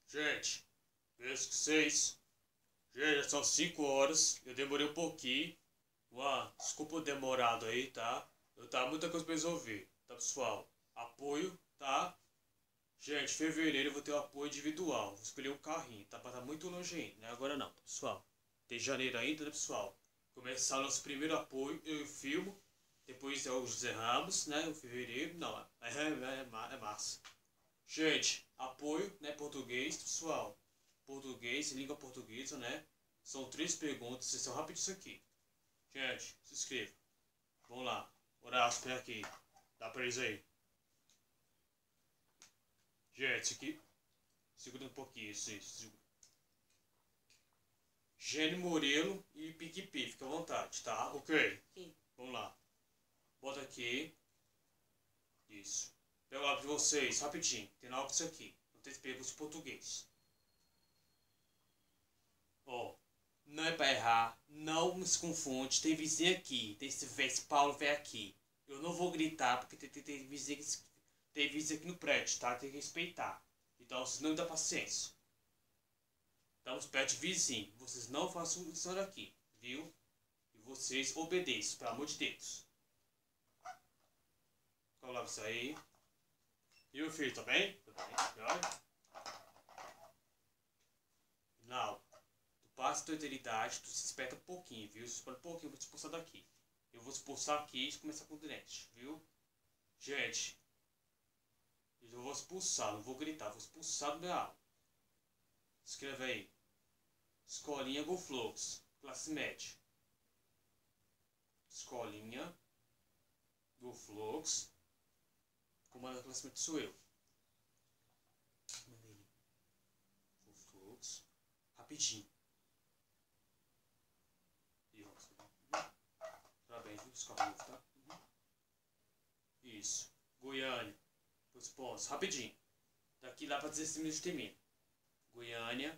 Gente, vejo que vocês. Gente, já são 5 horas. Eu demorei um pouquinho. Desculpa o demorado aí, tá? Eu tava muita coisa pra resolver, tá, pessoal? Apoio, tá? Gente, fevereiro eu vou ter o apoio individual. Vou escolher um carrinho, tá? Pra tá muito longe ainda, né? Agora não, tá, pessoal? Tem janeiro ainda, né, pessoal? Começar o nosso primeiro apoio, eu filmo. Depois é o José Ramos, né? O fevereiro, não, é massa. Gente, apoio, né? Português, pessoal. Português, língua portuguesa, né? São 3 perguntas, vocês são rápidos isso aqui. Gente, se inscreva. Vamos lá. Horácio, vem aqui. Dá pra eles aí. Gente, isso aqui. Segura um pouquinho, isso. Gênio Murilo e Pique-Pi, fica à vontade, tá? Ok? Sim. Vamos lá. Bota aqui. Isso. Pega lá pra vocês, rapidinho. Tem nada isso aqui. Não tem perguntas em português. Ó. Não é pra errar. Não se confunde. Tem vizinho aqui. Esse Paulo vem aqui. Eu não vou gritar porque tem vizinho aqui no prédio, tá? Tem que respeitar. Então vocês não me dão paciência. Estamos perto de vizinho. Vocês não façam isso aqui, viu? E vocês obedeçam, pelo amor de Deus. Coloca isso aí. E o filho, tá bem? Tá bem? Não. Tu passa a tua eternidade, tu se espeta um pouquinho, viu? Se espera um pouquinho, eu vou te expulsar daqui. Eu vou te expulsar aqui e começar com o dente, viu? Gente. Eu vou expulsar, não vou gritar, vou expulsar do meu aula. Escreve aí. Escolinha Golflux, classe média. Escolinha Golflux. Comando da classe média sou eu. Golflux. Rapidinho. Parabéns, viu? Escola novo, tá? Isso. Goiânia. Os pontos. Rapidinho. Daqui lá para 16 minutos termina. Goiânia.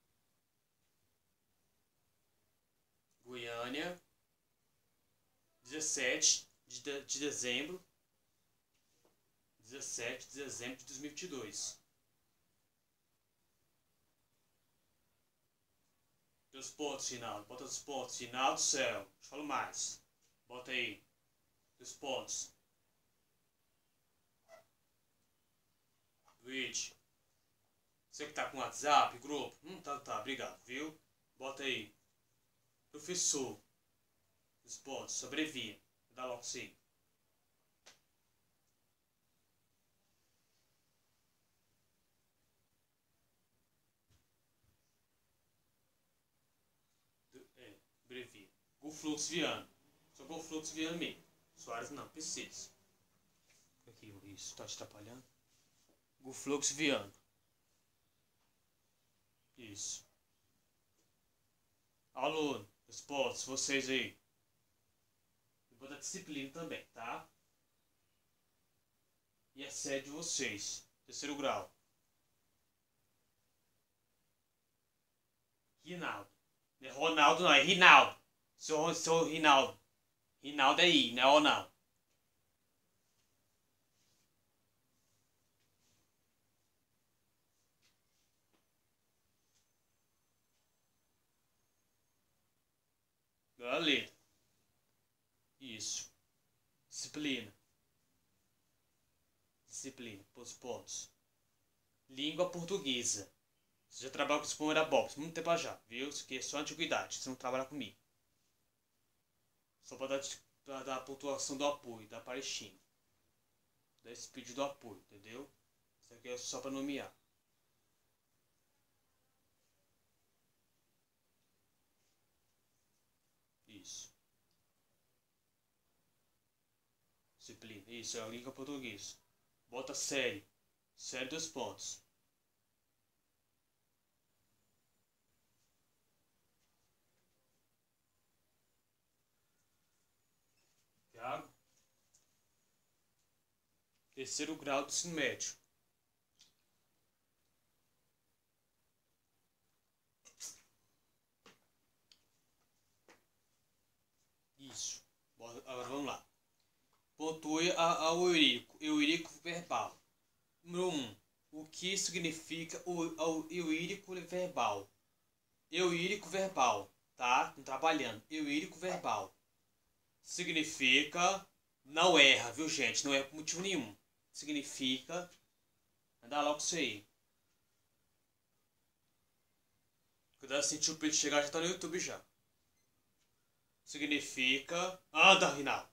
17 de dezembro. 17 de dezembro de 2022. Teus pontos, Rinaldo. Bota os pontos. Rinaldo do céu. Te falo mais. Bota aí. Teus pontos. Luigi. Você que tá com WhatsApp, grupo? Tá, obrigado, viu? Bota aí. Professor. Os pontos, sobrevia. Dá logo sim. Brevia. Golflux Viano. Só Golflux Viano mesmo. Soares não, precisa. Aqui, isso, tá te atrapalhando? Golflux Viano. Isso. Aluno, os pontos, vocês aí. Eu vou dar disciplina também, tá? E a sede de vocês. Terceiro grau. Rinaldo. Não é Ronaldo não, é Rinaldo. Sou Rinaldo. Rinaldo é I, não é Ronaldo. Galera. Isso. Disciplina. Disciplina. Os pontos. Língua portuguesa. Você já trabalha com os Pomera Bobs. Muito tempo já, viu? Isso aqui é só antiguidade. Você não trabalha comigo. Só para dar a pontuação do apoio, da Palestina. Da speed do apoio, entendeu? Isso aqui é só para nomear. Isso. Disciplina. Isso, é a língua portuguesa. Bota série. Série 2 pontos. Thiago. Terceiro grau do ensino médio. Isso. Agora vamos lá. Pontue ao Eurico. Eurico verbal. Número 1. O o que significa o euírico verbal. Euírico verbal, tá? Trabalhando. Euírico verbal. Significa... Não erra, viu, gente? Não erra por motivo nenhum. Significa... Anda logo isso aí. Cuidado, sentiu o peito chegar, já tá no YouTube já. Significa... Anda, Rinaldo.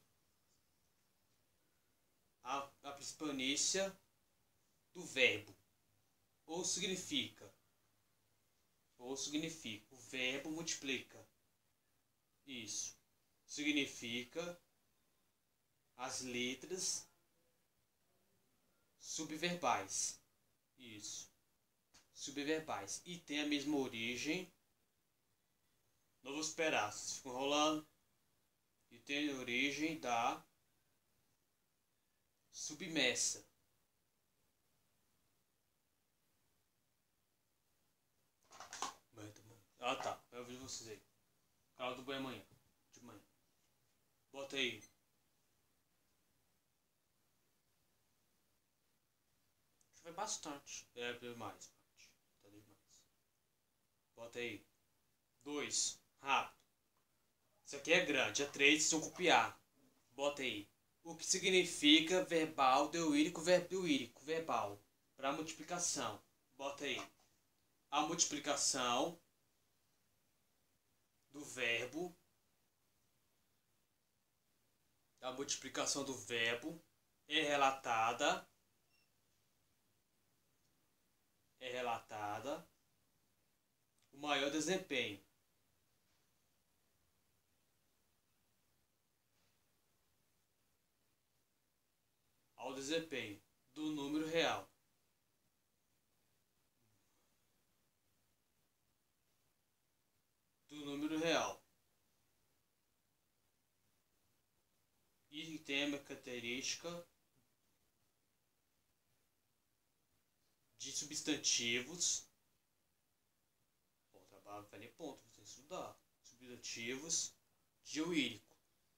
A principalícia do verbo. Ou significa. O verbo multiplica. Isso. Significa as letras subverbais. Isso. Subverbais. E tem a mesma origem. Não vou esperar. Vocês ficam enrolando. E tem a origem da submersa. Ah, tá. Eu vejo vocês aí. Canal do banho amanhã. De manhã. Bota aí. Choveu bastante. É, demais. Tá demais. Bota aí. 2. Rápido. Isso aqui é grande. É 3. Vocês vão copiar. Bota aí. O que significa verbal, euírico, verbal. Para multiplicação. Bota aí. A multiplicação do verbo. A multiplicação do verbo é relatada. O maior desempenho. Ao desempenho do número real. E tem a característica de substantivos. Bom, trabalho vai nem ponto, você estudar. Substantivos de euírico.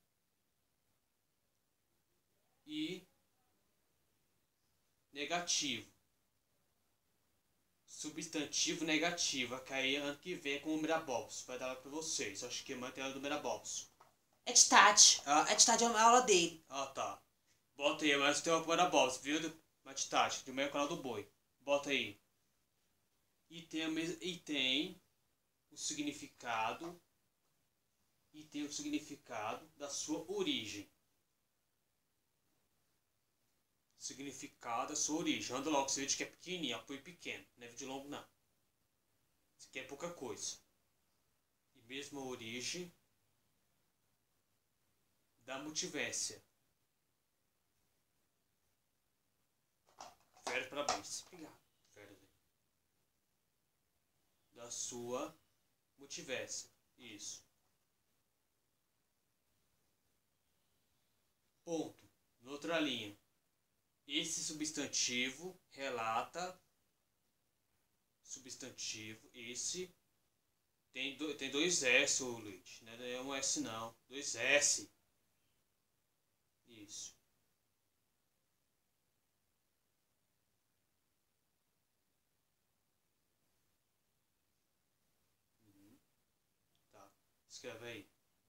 E negativo. Substantivo negativo. Vai cair ano que vem com o Mirabobs. Vai dar lá pra vocês. Acho que mantém ela do Mirabobs. É de tarde. É de tarde, é a aula dele. Ah, tá. Bota aí, mas tem uma Mirabobs, viu? Mas de tarde, do meio canal do boi. Bota aí. E tem o significado. E tem o significado da sua origem. Significado da sua origem. Anda logo, esse vídeo que é pequenininho, apoio pequeno. Não é vídeo longo, não. Isso aqui é pouca coisa. E mesmo a origem da multivérsia. Férias, parabéns. Obrigado. Férias aí. Da sua multivérsia. Isso. Ponto. Noutra linha. Esse substantivo relata. Substantivo. Esse. Tem dois S, ô Luiz. Não é um S, não. 2 S. Isso. Tá. Escreve aí.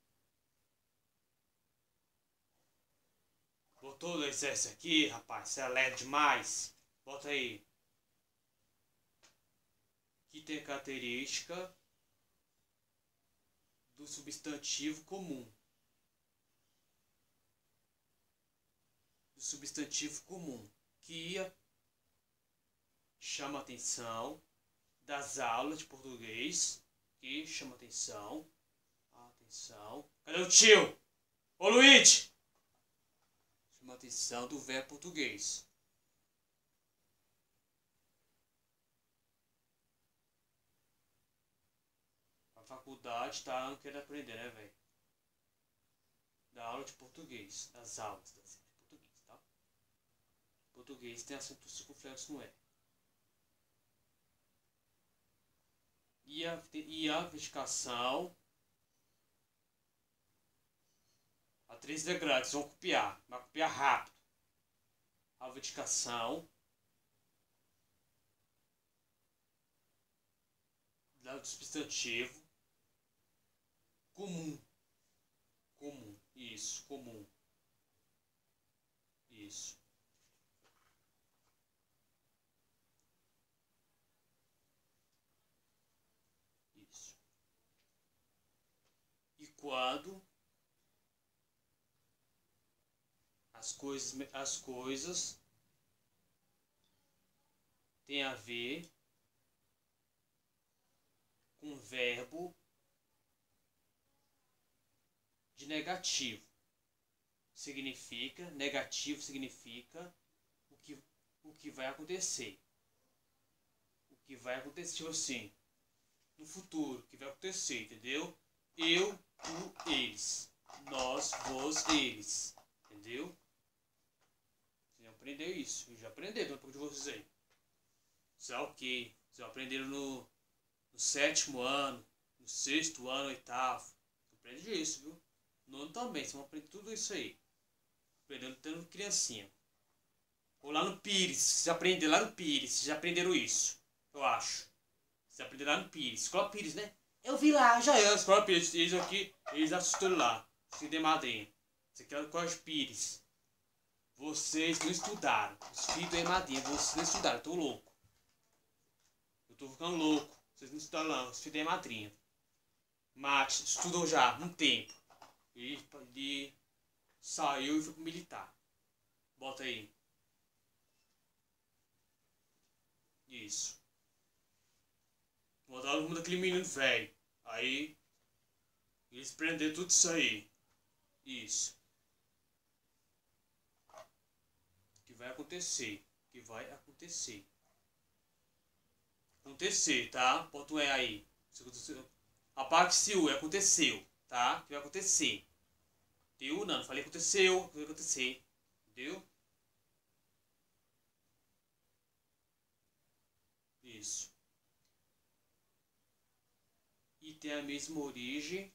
Botou 2 S aqui, rapaz. Você é leve demais. Bota aí. Que tem a característica do substantivo comum. Substantivo comum, que chama a atenção das aulas de português, que chama atenção. Cadê o tio? Ô Luiz! Chama a atenção do verbo português. A faculdade tá não querendo aprender, né, velho? Da aula de português, das aulas de português, tá? Português tem acento circunflexo no E. E a verificação. A 3 é grátis, vão copiar. Vai copiar rápido. A verificação é o substantivo. Comum. Comum. Isso, comum. Isso. Isso. E quando as coisas têm a ver com verbo de negativo. Negativo significa o que vai acontecer. O que vai acontecer, tipo assim, no futuro, o que vai acontecer, entendeu? Eu, tu, eles. Nós, vós, eles. Entendeu? Você já aprendeu isso. Eu já aprendi, não é de vocês aí. Isso é o que? Vocês aprenderam no 7º ano, no 6º ano, 8º. Você aprende isso, viu? No nono também, vocês vão aprender tudo isso aí. Aprendendo tendo criancinha. Ou lá no Pires, vocês aprenderam lá no Pires, vocês já aprenderam isso. Eu acho. Vocês aprenderam lá no Pires. Escola Pires, né? Eu vi lá, já. É, Escola Pires. Eles aqui, eles assistem lá. Filho de madrinha. Isso aqui é o Colégio Pires. Vocês não estudaram. Os filhos de madrinha, vocês não estudaram. Eu tô louco. Eu tô ficando louco. Vocês não estudaram não. Os filhos de madrinha. Mate, estudou já há um tempo. Ele saiu e foi pro militar. Bota aí. Isso. Botaram um daquele menino velho. Aí eles prenderam tudo isso aí. Isso. Que vai acontecer. Que vai acontecer. Acontecer, tá? Bota um E aí. Isso aconteceu. Apague se o aconteceu, tá? Que vai acontecer. Deu? Não falei aconteceu. Que vai acontecer. Entendeu? Isso. E tem a mesma origem.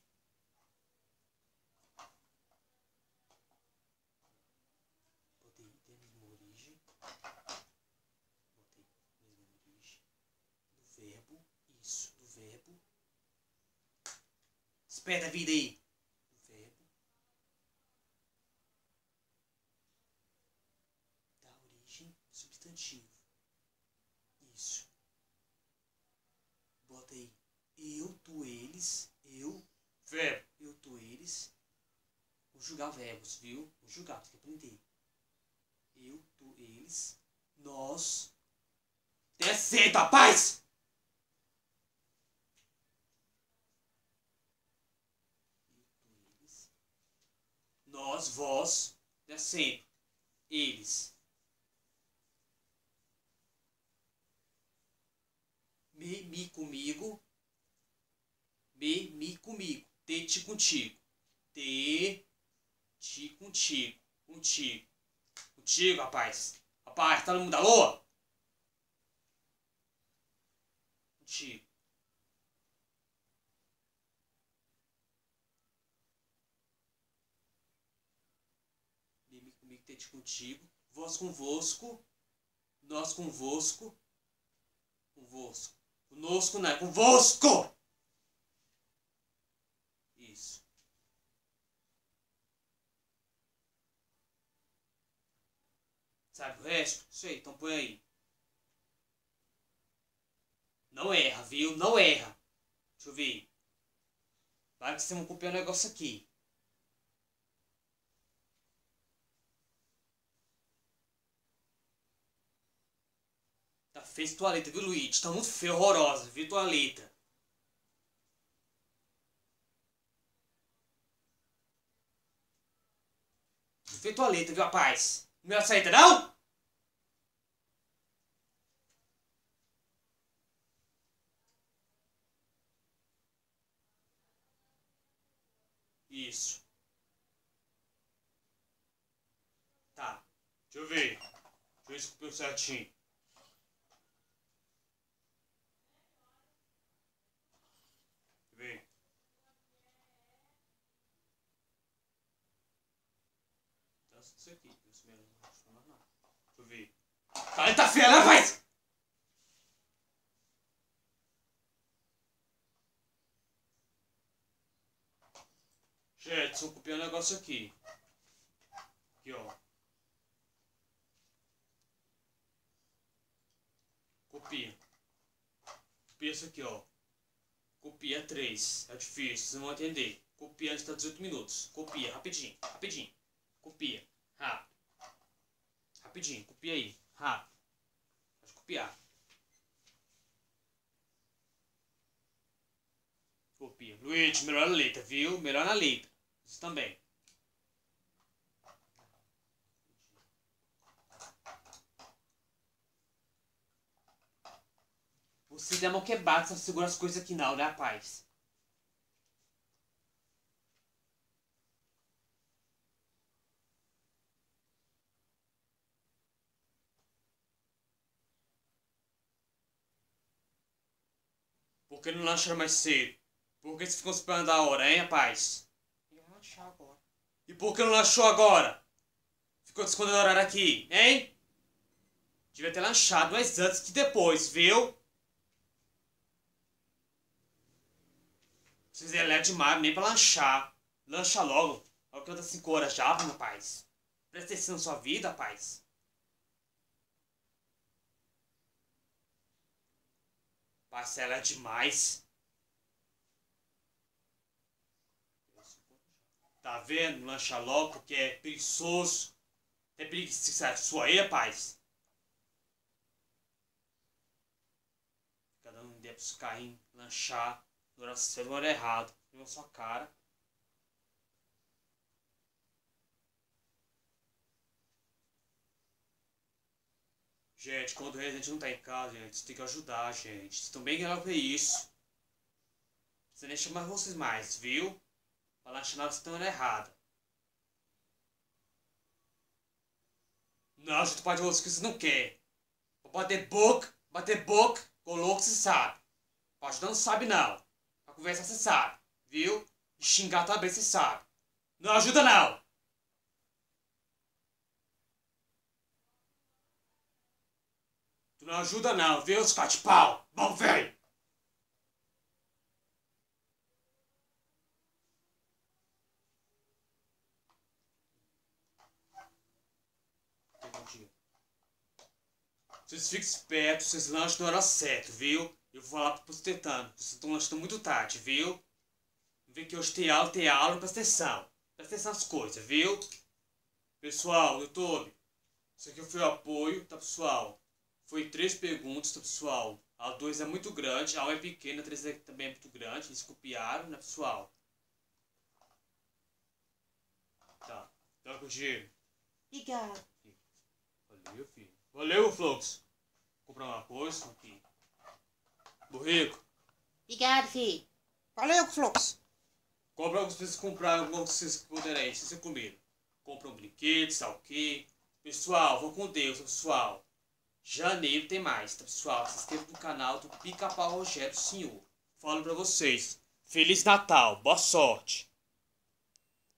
Botei, tem a mesma origem. Botei a mesma origem. Do verbo. Isso, do verbo. Espera a vida aí. Do verbo. Da origem substantivo. Isso. Bota aí. Eu, tu, eles. Eu. Verbo. Eu, tu, eles. Conjugar verbos, viu? Conjugar, tem que aprender. Eu, tu, eles. Nós. Descendo, rapaz! Eu, tu, eles. Nós, vós. Descendo. Eles. Me comigo. Me comigo. Te contigo. Te contigo. Contigo. Contigo, rapaz. Rapaz, tá no mundo da lua? Contigo. Me comigo, te contigo. Vós convosco. Nós convosco. Convosco. Conosco não é convosco! Isso. Sabe o resto? Sei, então põe aí. Não erra, viu? Não erra. Deixa eu ver. Vai que vocês vão copiar um negócio aqui. Tá feio tua letra, viu, Luigi? Tá muito feio, horrorosa, viu tua letra? Feio tua letra, viu, rapaz? Não me aceita, não? Isso. Tá. Deixa eu ver. Deixa eu ver se copiou certinho. Vem. Tá isso aqui. Isso mesmo. Não está mais nada. Deixa eu ver. Tá feia, né, rapaz? Gente, só copiar um negócio aqui. Aqui, ó. Copia. Copia isso aqui, ó. Copia 3. É difícil, vocês vão entender. Copia antes de 18 minutos. Copia, rapidinho, rapidinho. Copia, rápido. Rapidinho, copia aí, rápido. Pode copiar. Copia. Luiz, melhor na letra, viu? Melhor na letra. Isso também. Você tem a mão quebrada, você não segura as coisas aqui não, né, rapaz? Por que não lancha mais cedo? Por que vocês ficam esperando a hora, hein, rapaz? Eu vou lanchar agora. E por que não lanchou agora? Ficou escondendo o horário aqui, hein? Devia ter lanchado mais antes que depois, viu? Vocês é demais, nem pra lanchar. Lancha logo. Olha que eu tô 5 horas já, rapaz. Presta atenção na sua vida, rapaz. Parcela é demais. Tá vendo? Lancha logo porque é preguiçoso. Tem preguiça sua aí, rapaz. Cada um der pros carrinhos lanchar. No horário certo, no horário errado. Na sua cara. Gente, quando o Resident não tá em casa, gente, você tem que ajudar, gente. Vocês estão bem ganhando pra isso. Você nem chama vocês mais, viu? Falar que vocês estão errada. Não, a gente pode outros que vocês não querem. Bater boca, com louco você sabe. Pode não sabe não. Pra conversar você sabe, viu? E xingar também você sabe. Não ajuda não. Tu não ajuda não, viu, os de pau? Bom, velho. Vocês fiquem espertos, vocês lancham na hora certa, viu? Eu vou falar pros tetanos, vocês estão lanchando muito tarde, viu? Vê que hoje tem aula, presta atenção. Presta atenção nas coisas, viu? Pessoal, YouTube, isso aqui foi o apoio, tá, pessoal? Foi 3 perguntas, tá, pessoal? A 2 é muito grande, a 1 é pequena, a 3 também é muito grande, eles copiaram, né, pessoal? Tá, toca o dinheiro. Obrigado. Valeu, filho. Valeu, Flux. Comprar uma coisa aqui. Burrico. Obrigado, filho. Valeu, Flux. Compra algumas coisas, comprar algumas coisas que puderem, se você comer. Compra um brinquedo, sabe o quê? Pessoal, vou com Deus, pessoal. Janeiro tem mais, tá, pessoal? Se inscreva no canal do Pica-Pau Rogério Senhor. Falo pra vocês. Feliz Natal, boa sorte.